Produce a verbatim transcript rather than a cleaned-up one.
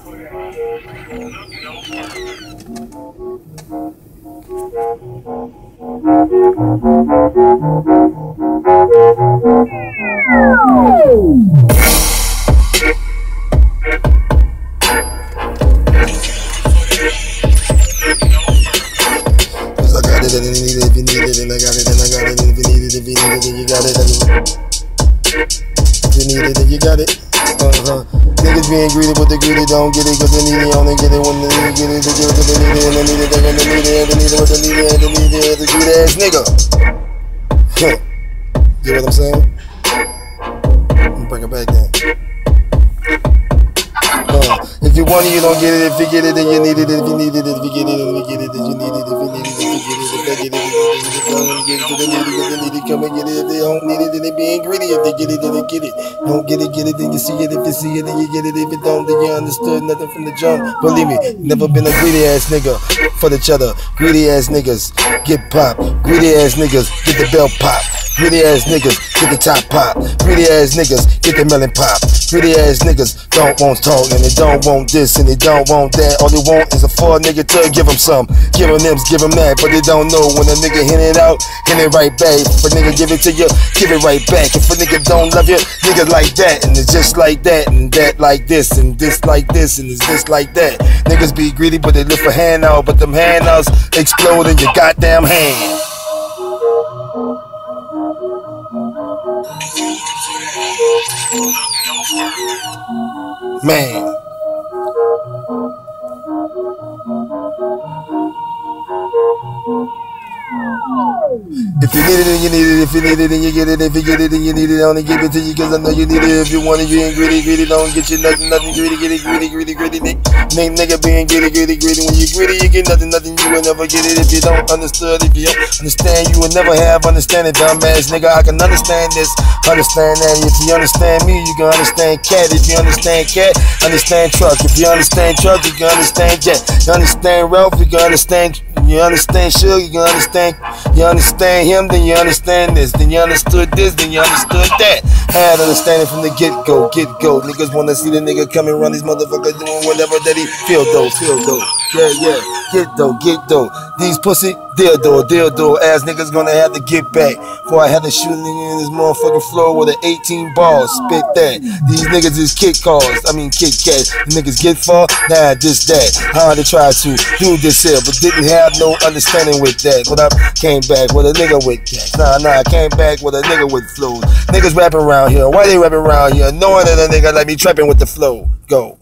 If you need it, if you need it, and I got it, and I got it, and if you need it, if you need it, then you got it. If you need it, then you got it. Uh-huh. Niggas being greedy, but they greedy don't get it, cause they need it, only get it when they get it, they get it, cause they need it, and they need it, they're gonna need it, and they need it, what they need it, and they need it, the greedy ass nigga. Huh. You know what I'm saying? Let me bring it back then. Uh, if you want it, you don't get it. If you get it, then you need it. If you need it, if you get it, then you get it, then you need it. If you need it, if you get it, if they get it, then you don't get it, then they need it, then they need it. Come and get it. If they don't need it, then they being greedy. If they get it, then they get it. Don't get it, get it, then you see it. If you see it, then you get it. If you don't, then you understood nothing from the jump. Believe me, never been a greedy ass nigga for the cheddar. Greedy ass niggas get pop. Greedy ass niggas get the bell pop. Greedy ass niggas get the top pop. Greedy ass niggas get the melon pop. Greedy ass niggas don't want talk and they don't want this and they don't want that. All they want is a four nigga to give them some. Give them them, give them that, but they don't know when a nigga hit it out, hit it right back. If a nigga give it to you, give it right back. If a nigga don't love you, nigga like that, and it's just like that, and that like this, and this like this, and it's this like that. Niggas be greedy, but they look for handout, but them handouts explode in your goddamn hand. Man. If you need it, then you need it. If you need it, then you get it. If you get it, then you need it. I only give it to you because I know you need it. If you want it, you ain't greedy, greedy. Don't get you nothing, nothing. Greedy, greedy, greedy, greedy, greedy. Nigga, nigga being greedy, greedy, greedy. When you greedy, you get nothing, nothing. You will never get it if you don't understand. If you don't understand, you will never have understanding. Dumbass nigga, I can understand this, understand that. If you understand me, you can understand cat. If you understand cat, understand truck. If you understand truck, you can understand jet. You understand Ralph, you can understand. You understand Suge, you can understand. You understand him, then you understand this. Then you understood this, then you understood that. Had understanding from the get-go, get-go. Niggas wanna see the nigga come and run these motherfuckers doing whatever that he feel though, feel though. Yeah, yeah, get though, get though. These pussy, dildo, dildo ass niggas gonna have to get back. Before I had to shoot a nigga in this motherfucking floor with an eighteen ball, spit that. These niggas is kid cars, I mean kid cats. The niggas get far, nah, just that. I had to try to do this here, but didn't have no understanding with that. But I came back with a nigga with that. Nah, nah, I came back with a nigga with flows. Niggas rapping around here, why they rapping around here? Knowing that a nigga like me trapping with the flow. Go.